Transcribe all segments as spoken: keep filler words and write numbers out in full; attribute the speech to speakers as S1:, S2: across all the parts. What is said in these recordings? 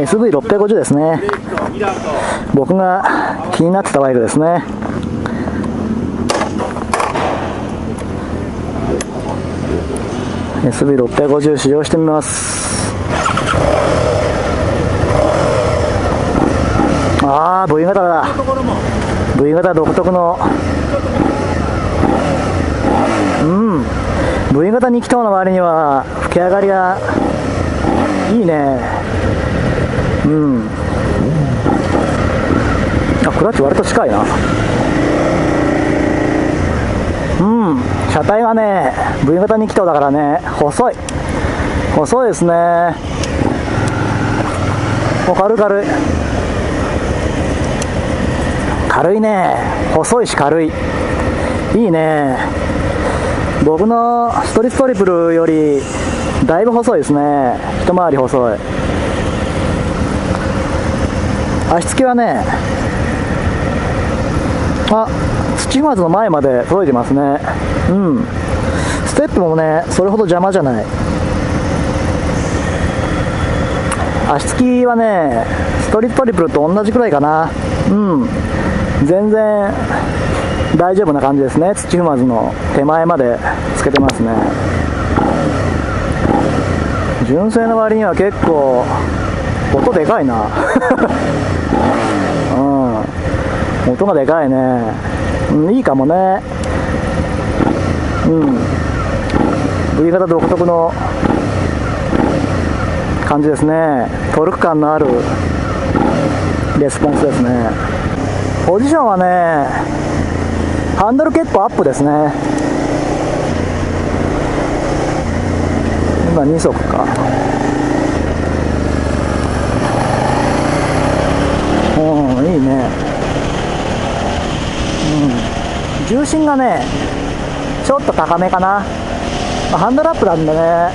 S1: エスブイろっぴゃくごじゅう ですね。僕が気になってたバイクですね。エスブイろっぴゃくごじゅう 試乗してみます。ああ V 型だ。 V 型独特のうん V 型に気筒の割には吹き上がりがいいね。うんあ、クラッチ割と近いな。うん車体がね V 型に気筒だからね、細い細いですね。お軽い軽い軽いね。細いし軽い、いいね。僕のストリートトリプルよりだいぶ細いですね。一回り細い。足つきはね、あ、土踏まずの前まで届いてますね。うんステップもねそれほど邪魔じゃない。足つきはねストリートトリプルと同じくらいかな。うん全然大丈夫な感じですね。土踏まずの手前までつけてますね。純正の割には結構音でかいなうん音がでかいね。うん、いいかもね。うん V 型独特の感じですね。トルク感のあるレスポンスですね。ポジションはねハンドル結構アップですね。今に足か。うんいいね。うん重心がねちょっと高めかな。まあ、ハンドルアップなんでね。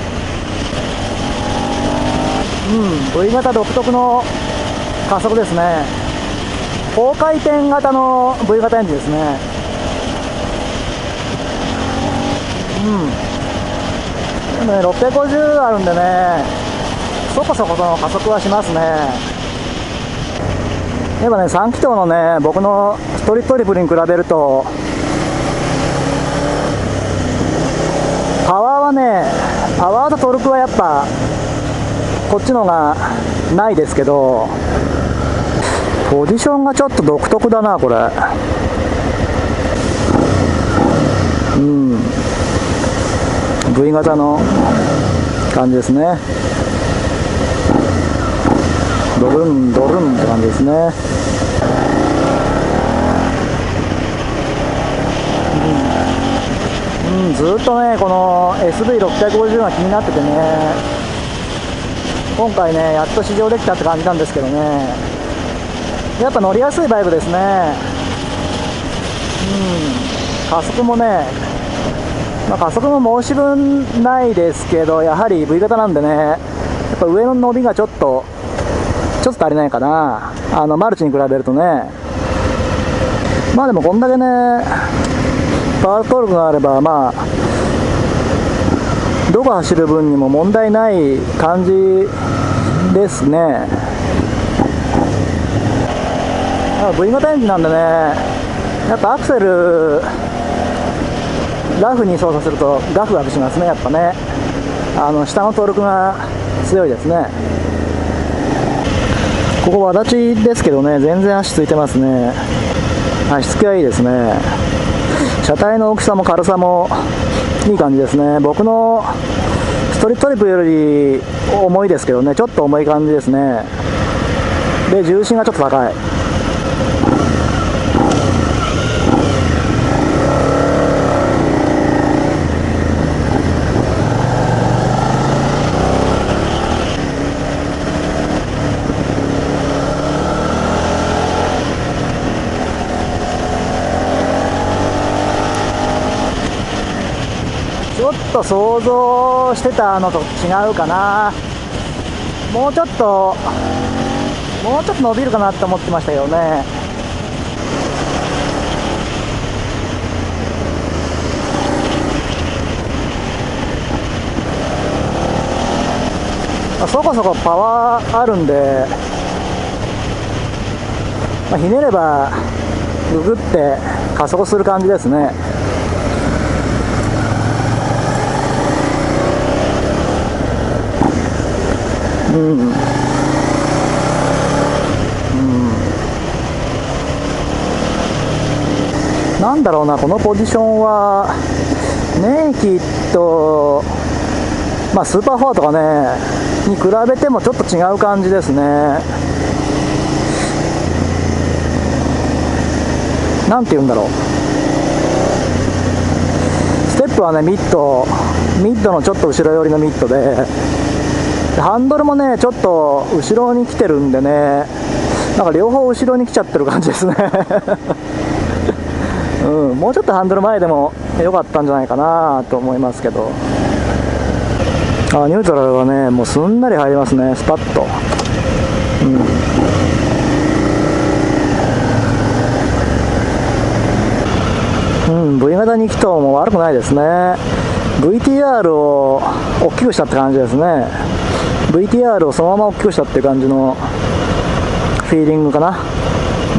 S1: うん V 型独特の加速ですね。高回転型の V 型エンジンですね。うんでもねろっぴゃくごじゅうあるんでねそこそこの加速はしますね。やっぱねさん気筒のね僕のストリートトリプルに比べるとパワーはねパワーとトルクはやっぱこっちのがないですけど、ポジションがちょっと独特だなこれ。うん V 型の感じですね。ドルンドルンって感じですね。うん、うん、ずっとねこの エスブイろっぴゃくごじゅう が気になっててね、今回ねやっと試乗できたって感じなんですけどね、やっぱ乗りやすいバイクですね。うん加速もね、まあ、加速も申し分ないですけどやはり V 型なんでねやっぱ上の伸びがちょっとちょっと足りないかな、あのマルチに比べるとね。まあでもこんだけねパワートルクがあればまあどこ走る分にも問題ない感じですね。V 型エンジンなんでねやっぱアクセルラフに操作するとガクガクしますね。やっぱねあの下のトルクが強いですね。ここわだちですけどね全然足ついてますね。足つきはいいですね。車体の大きさも軽さもいい感じですね。僕のストリートトリプルより重いですけどねちょっと重い感じですね。で重心がちょっと高い。ちょっと想像してたのと違うかな。もうちょっともうちょっと伸びるかなって思ってましたけどね。 まあ、そこそこパワーあるんで、まあ、ひねればググって加速する感じですね。うん、うん、なんだろうな、このポジションはネイキッド、まあ、スーパーフォアとかねに比べてもちょっと違う感じですね。なんて言うんだろう、ステップはねミッドミッドのちょっと後ろ寄りのミッドで、ハンドルもねちょっと後ろに来てるんでね、なんか両方後ろに来ちゃってる感じですねうん、もうちょっとハンドル前でも良かったんじゃないかなと思いますけど、あ、ニュートラルはねもうすんなり入りますね、スパッと。うん、うん、ブイ 型に気筒も悪くないですね。 ブイティーアール を大きくしたって感じですね。 ブイティーアール をそのまま大きくしたっていう感じのフィーリングかな。うん、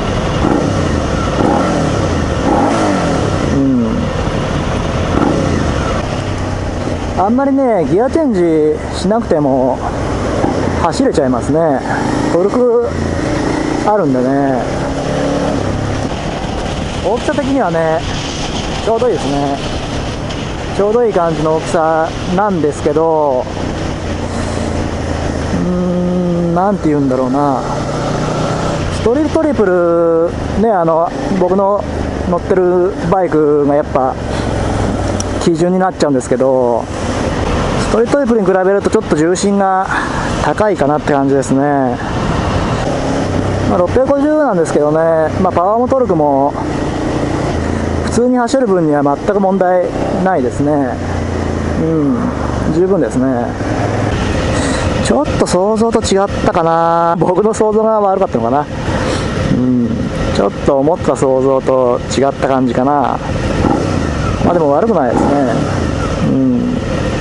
S1: あんまりねギアチェンジしなくても走れちゃいますね。トルクあるんでね、大きさ的にはねちょうどいいですね。ちょうどいい感じの大きさなんですけど、うーん、なんて言うんだろうな、ストリートトリプルね、あの僕の乗ってるバイクがやっぱ基準になっちゃうんですけど、ストリートトリプルに比べるとちょっと重心が高いかなって感じですね。まあ、ろっぴゃくごじゅうなんですけどね、まあ、パワーもトルクも普通に走る分には全く問題ないですね。うん、十分ですね。ちょっと想像と違ったかな、僕の想像が悪かったのかな。うん、ちょっと思った想像と違った感じかな。まあでも悪くないですね。うん、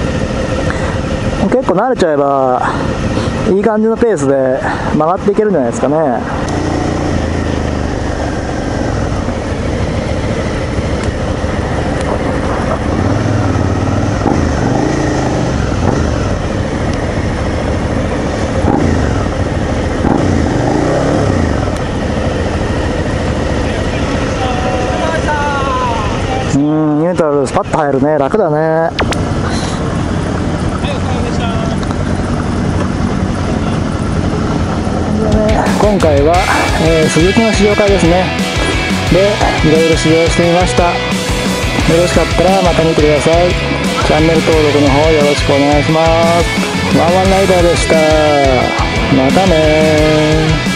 S1: 結構慣れちゃえばいい感じのペースで曲がっていけるんじゃないですかね。うん、ニュートラルスパッと入るね、楽だね。今回は、えー、鈴木の試乗会ですね。で、いろいろ試乗してみました。よろしかったらまた見てください。チャンネル登録の方よろしくお願いします。ワンワンライダーでした。またねー。